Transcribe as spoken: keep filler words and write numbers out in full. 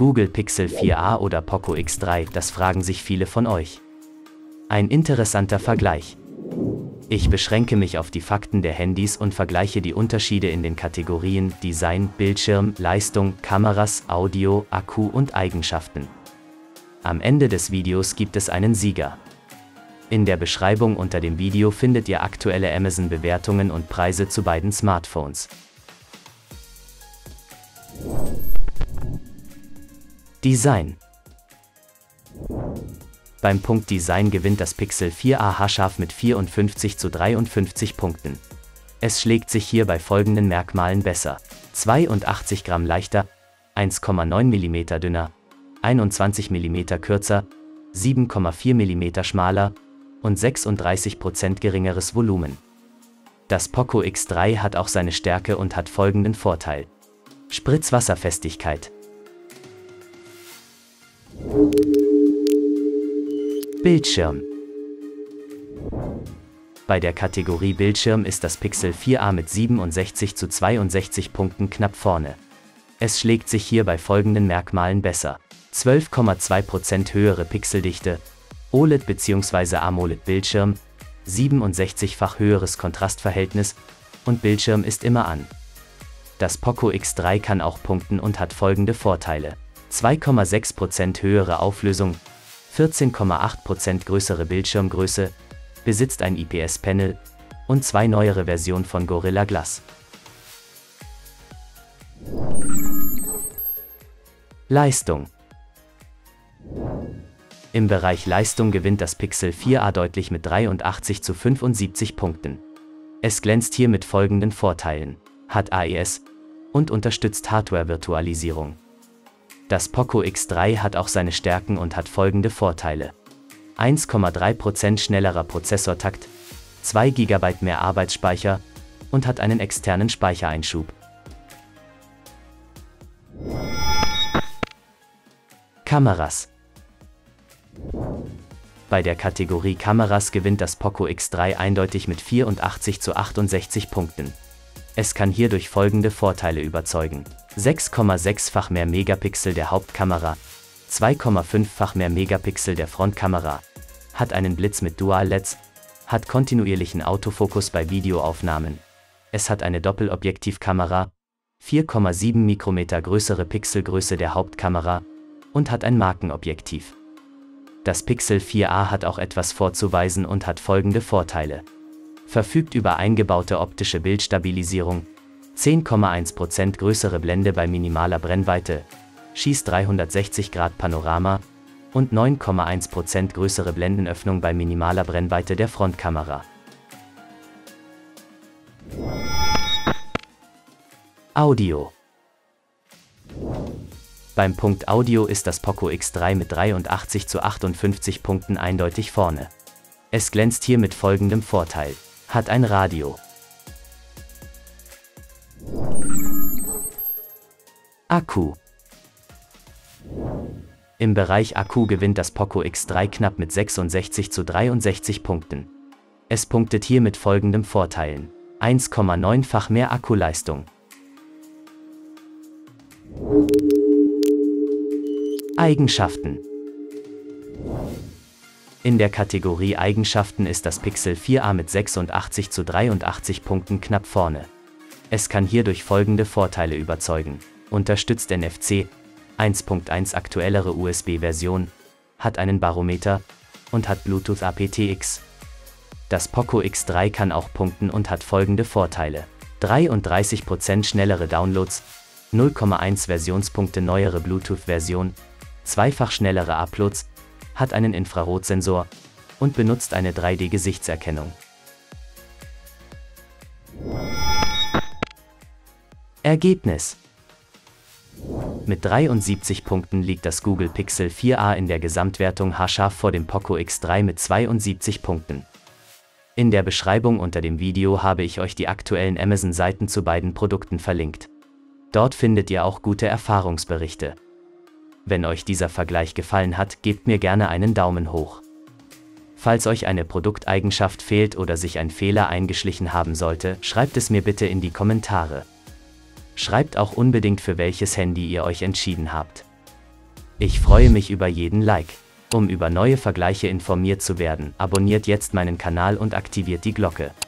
Google Pixel vier a oder Poco X drei, das fragen sich viele von euch. Ein interessanter Vergleich. Ich beschränke mich auf die Fakten der Handys und vergleiche die Unterschiede in den Kategorien Design, Bildschirm, Leistung, Kameras, Audio, Akku und Eigenschaften. Am Ende des Videos gibt es einen Sieger. In der Beschreibung unter dem Video findet ihr aktuelle Amazon-Bewertungen und Preise zu beiden Smartphones. Design. Beim Punkt Design gewinnt das Pixel vier a haarscharf mit vierundfünfzig zu dreiundfünfzig Punkten. Es schlägt sich hier bei folgenden Merkmalen besser: zweiundachtzig Gramm leichter, eins Komma neun Millimeter dünner, einundzwanzig Millimeter kürzer, sieben Komma vier Millimeter schmaler und sechsunddreißig Prozent geringeres Volumen. Das Poco X drei hat auch seine Stärke und hat folgenden Vorteil: Spritzwasserfestigkeit. Bildschirm. Bei der Kategorie Bildschirm ist das Pixel vier a mit siebenundsechzig zu zweiundsechzig Punkten knapp vorne. Es schlägt sich hier bei folgenden Merkmalen besser: zwölf Komma zwei Prozent höhere Pixeldichte, O L E D bzw. AMOLED-Bildschirm, siebenundsechzig-fach höheres Kontrastverhältnis und Bildschirm ist immer an. Das Poco X drei kann auch punkten und hat folgende Vorteile: zwei Komma sechs Prozent höhere Auflösung, vierzehn Komma acht Prozent größere Bildschirmgröße, besitzt ein I P S-Panel und zwei neuere Versionen von Gorilla Glass. Leistung. Im Bereich Leistung gewinnt das Pixel vier a deutlich mit dreiundachtzig zu fünfundsiebzig Punkten. Es glänzt hier mit folgenden Vorteilen: hat A E S und unterstützt Hardware-Virtualisierung. Das Poco X drei hat auch seine Stärken und hat folgende Vorteile: eins Komma drei Prozent schnellerer Prozessortakt, zwei Gigabyte mehr Arbeitsspeicher und hat einen externen Speichereinschub. Kameras. Bei der Kategorie Kameras gewinnt das Poco X drei eindeutig mit vierundachtzig zu achtundsechzig Punkten. Es kann hier durch folgende Vorteile überzeugen: sechs Komma sechs-fach mehr Megapixel der Hauptkamera, zwei Komma fünf-fach mehr Megapixel der Frontkamera, hat einen Blitz mit Dual-L E Ds, hat kontinuierlichen Autofokus bei Videoaufnahmen, es hat eine Doppelobjektivkamera, vier Komma sieben Mikrometer größere Pixelgröße der Hauptkamera und hat ein Markenobjektiv. Das Pixel vier a hat auch etwas vorzuweisen und hat folgende Vorteile: verfügt über eingebaute optische Bildstabilisierung, zehn Komma eins Prozent größere Blende bei minimaler Brennweite, schießt dreihundertsechzig Grad Panorama und neun Komma eins Prozent größere Blendenöffnung bei minimaler Brennweite der Frontkamera. Audio. Beim Punkt Audio ist das Poco X drei mit dreiundachtzig zu achtundfünfzig Punkten eindeutig vorne. Es glänzt hier mit folgendem Vorteil: hat ein Radio. Akku. Im Bereich Akku gewinnt das Poco X drei knapp mit sechsundsechzig zu dreiundsechzig Punkten. Es punktet hier mit folgenden Vorteilen: eins Komma neun-fach mehr Akkuleistung. Eigenschaften. In der Kategorie Eigenschaften ist das Pixel vier a mit sechsundachtzig zu dreiundachtzig Punkten knapp vorne. Es kann hier durch folgende Vorteile überzeugen: unterstützt N F C, eins Punkt eins aktuellere U S B-Version, hat einen Barometer und hat Bluetooth A P T X. Das Poco X drei kann auch punkten und hat folgende Vorteile: dreiunddreißig Prozent schnellere Downloads, null Komma eins Versionspunkte neuere Bluetooth-Version, zweifach schnellere Uploads, hat einen Infrarotsensor und benutzt eine drei D Gesichtserkennung. Ergebnis. Mit dreiundsiebzig Punkten liegt das Google Pixel vier a in der Gesamtwertung haarscharf vor dem Poco X drei mit zweiundsiebzig Punkten. In der Beschreibung unter dem Video habe ich euch die aktuellen Amazon-Seiten zu beiden Produkten verlinkt. Dort findet ihr auch gute Erfahrungsberichte. Wenn euch dieser Vergleich gefallen hat, gebt mir gerne einen Daumen hoch. Falls euch eine Produkteigenschaft fehlt oder sich ein Fehler eingeschlichen haben sollte, schreibt es mir bitte in die Kommentare. Schreibt auch unbedingt, für welches Handy ihr euch entschieden habt. Ich freue mich über jeden Like. Um über neue Vergleiche informiert zu werden, abonniert jetzt meinen Kanal und aktiviert die Glocke.